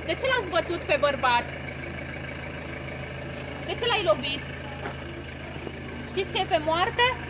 De ce l-ați bătut pe bărbat? De ce l-ai lovit? Știți că e pe moarte?